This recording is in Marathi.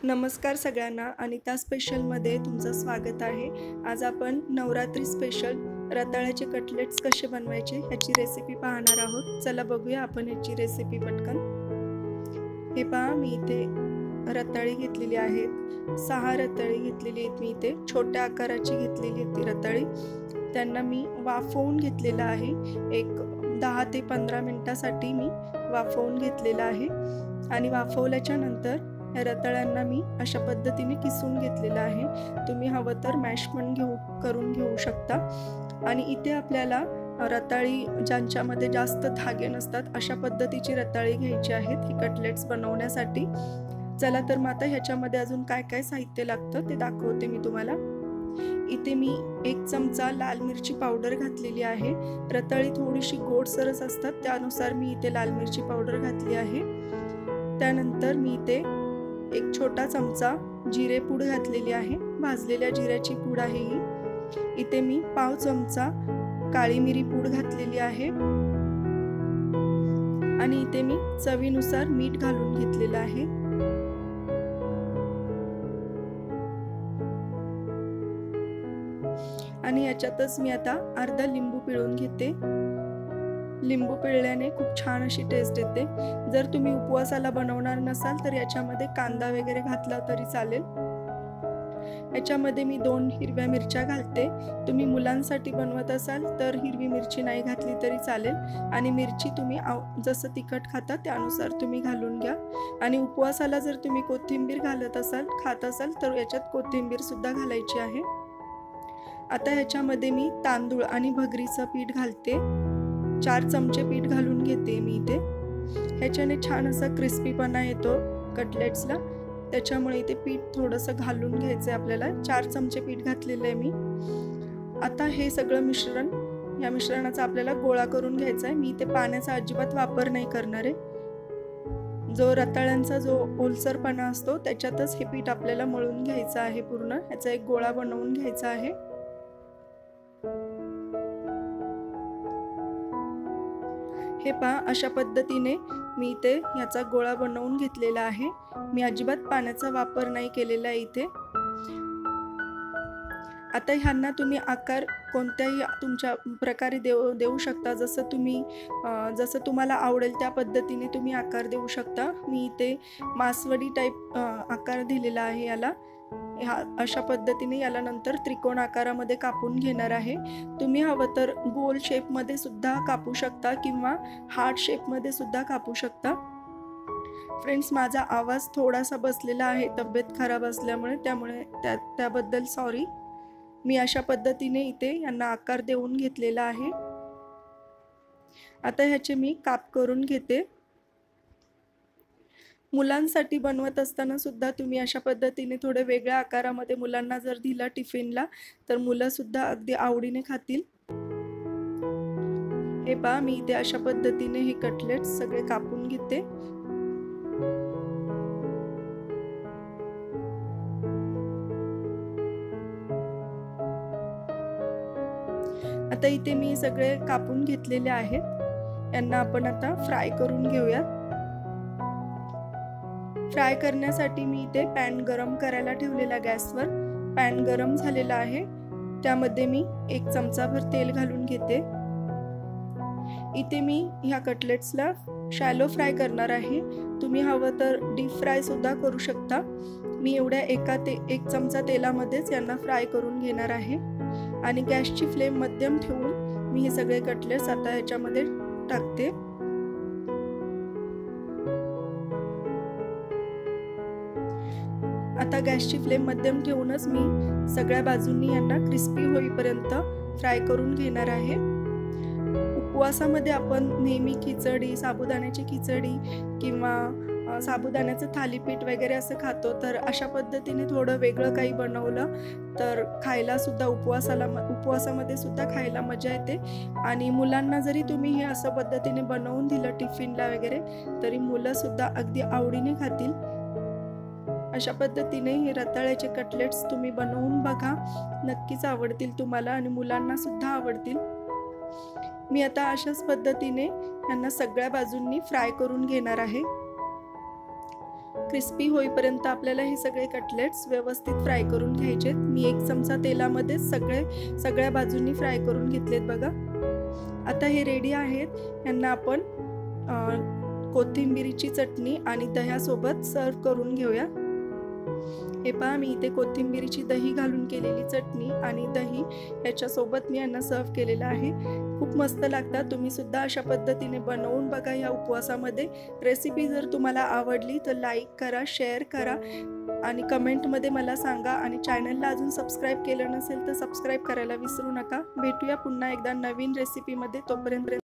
नमस्कार सगळ्यांना, अनिता स्पेशलमध्ये तुमचं स्वागत आहे। आज आपण नवरात्री स्पेशल रताळ्याचे कटलेट्स कसे बनवायचे ह्याची रेसिपी पाहणार आहोत। चला बघूया आपण ह्याची रेसिपी पटकन। हे पहा, मी इथे रताळी घेतलेली आहेत। 6 रताळी घेतलेली आहेत। मी इथे छोट्या आकाराची घेतलेली आहे ती रताळी। त्यांना मी वाफवून घेतलेला आहे। एक 10 ते 15 मिनिटांसाठी मी वाफवून घेतलेला आहे। आणि वाफवल्याच्या नंतर या रताळ्यांना मी अशा पद्धतीने किसून घेतलेला आहे। तुम्ही हवं तर मॅश पण करून घेऊ शकता। आणि इथे आपल्याला रताळी ज्यांच्यामध्ये जास्त धागे नसतात अशा पद्धतीची रताळी घ्यायची आहेत ही कटलेट्स बनवण्यासाठी। चला तर मग आता ह्याच्यामध्ये अजून काय काय साहित्य लागतं ते दाखवते मी तुम्हाला। इथे मी 1 चमचा लाल मिरची पावडर घातलेली आहे। रताळी थोडीशी गोडसरच असतात, त्यानुसार मी इथे लाल मिरची पावडर घातली आहे। त्यानंतर मी इथे 1 छोटा चमचा जिरे पूड घातलेली आहे। भाजलेल्या जिऱ्याची पूड आहे ही। इथे मी पाव चमचा काळी मिरी पूड घातलेली आहे। आणि इथे मी चवीनुसार मीठ घालून घेतलेलं आहे। आणि याच्यातच मी आता अर्धा लिंबू पिळून घेते। लिंबू पिळल्याने खूप छान अशी टेस्ट येते। जर तुम्ही उपवासाला बनवणार नसाल तर याच्यामध्ये कांदा वगैरे घातला तरी चालेल। याच्यामध्ये मी 2 हिरव्या मिरच्या घालते। तुम्ही मुलांसाठी बनवत असाल तर हिरवी मिरची नाही घातली तरी चालेल। आणि मिरची तुम्ही जसं तिखट खाता त्यानुसार तुम्ही घालून घ्या। आणि उपवासाला जर तुम्ही कोथिंबीर खात असाल तर याच्यात कोथिंबीर सुद्धा घालायची आहे। आता ह्याच्यामध्ये मी तांदूळ आणि भगरीचं पीठ घालते। 4 चमचे पीठ घालून घेते मी इथे। ह्याच्याने छान असा क्रिस्पीपणा येतो कटलेट्सला, त्याच्यामुळे इथे पीठ थोडंसं घालून घ्यायचं आहे आपल्याला। 4 चमचे पीठ घातलेलं आहे मी। आता हे सगळं मिश्रण, या मिश्रणाचा आपल्याला गोळा करून घ्यायचा आहे। मी इथे पाण्याचा अजिबात वापर नाही करणार आहे। जो रताळ्यांचा जो ओलसरपणा असतो त्याच्यातच हे पीठ आपल्याला मळून घ्यायचं आहे पूर्ण। ह्याचा एक गोळा बनवून घ्यायचा आहे। हे पहा, अशा पद्धतीने मी इथे याचा गोळा बनवून घेतलेला आहे। मी अजिबात पाण्याचा वापर नाही केलेला आहे इथे। आता ह्यांना तुम्ही आकार कोणत्याही तुमच्या प्रकारे देऊ शकता। जसं तुम्हाला आवडेल त्या पद्धतीने तुम्ही आकार देऊ शकता। मी इथे मासवडी टाईप आकार दिलेला आहे याला। अशा पद्धतीने याला नंतर त्रिकोण आकारामध्ये कापून घेणार आहे। तुम्ही हवं तर गोल शेपमध्ये सुद्धा कापू शकता किंवा हार्ट शेपमध्ये सुद्धा कापू शकता। फ्रेंड्स, माझा आवाज थोडासा बसलेला आहे तब्येत खराब असल्यामुळे, त्यामुळे त्याबद्दल सॉरी। मी अशा पद्धतीने इथे यांना आकार देऊन घेतलेला आहे। आता ह्याचे मी काप करून घेते। मुलांसाठी बनवत असताना सुद्धा तुम्ही अशा पद्धतीने थोडे वेगळ्या आकारामध्ये मुलांना जर दिला टिफिनला तर मुलं सुद्धा अगदी आवडीने खातील। हे पहा, मी इथे अशा पद्धतीने हे कटलेट्स सगळे कापून घेते। आता इथे मी सगळे कापून घेतलेले आहेत। यांना आपण आता फ्राय करून घेऊयात। फ्राय करण्यासाठी मी इथे पॅन गरम करायला ठेवलेला गॅसवर। पॅन गरम झालेला आहे, त्यामध्ये मी 1 चमचाभर तेल घालून घेते। इथे मी ह्या कटलेट्सला शॅलो फ्राय करणार आहे। तुम्ही हवं तर डीप फ्राय सुद्धा करू शकता। मी एवढ्या 1 चमचा तेलामध्येच यांना फ्राय करून घेणार आहे। आणि गॅसची फ्लेम मध्यम ठेवून मी हे सगळे कटलेट्स आता ह्याच्यामध्ये टाकते। आता गॅसची फ्लेम मध्यम ठेवूनच मी सगळ्या बाजूंनी यांना क्रिस्पी होईपर्यंत फ्राय करून घेणार आहे। उपवासामध्ये आपण नेहमी खिचडी, साबुदाण्याची खिचडी किंवा साबुदाण्याचं थालीपीठ वगैरे असं खातो, तर अशा पद्धतीने थोडं वेगळं काही बनवलं तर खायला सुद्धा उपवासामध्ये सुद्धा खायला मजा येते। आणि मुलांना जरी तुम्ही हे असं पद्धतीने बनवून दिलं टिफिनला वगैरे तरी मुलं सुद्धा अगदी आवडीने खातील। अशा पद्धतीने हे रताळ्याचे कटलेट्स तुम्ही बनवून बघा, नक्कीच आवडतील तुम्हाला आणि मुलांना सुद्धा आवडतील। मी आता अशाच पद्धतीने यांना सगळ्या बाजूंनी फ्राय करून घेणार आहे। क्रिस्पी होईपर्यंत आपल्याला हे सगळे कटलेट्स व्यवस्थित फ्राय करून घ्यायचे। मी 1 चमचा तेलामध्ये सगळ्या बाजूंनी फ्राय करून घेतलेत बघा। आता हे रेडी आहेत। यांना आपण कोथिंबीरीची चटणी आणि दह्यासोबत सर्व करून घेऊया। हे पहा, मी इथे कोथिंबीरीची दही घालून केलेली चटणी आणि दही याच्यासोबत मी यांना सर्व केलेलं आहे। खूप मस्त लागतात। तुम्ही सुद्धा अशा पद्धतीने बनवून बघा या उपवासामध्ये। रेसिपी जर तुम्हाला आवडली तर लाईक करा, शेअर करा आणि कमेंटमध्ये मला सांगा। आणि चॅनलला अजून सबस्क्राईब केलं नसेल तर सबस्क्राईब करायला विसरू नका। भेटूया पुन्हा एकदा नवीन रेसिपीमध्ये। तोपर्यंत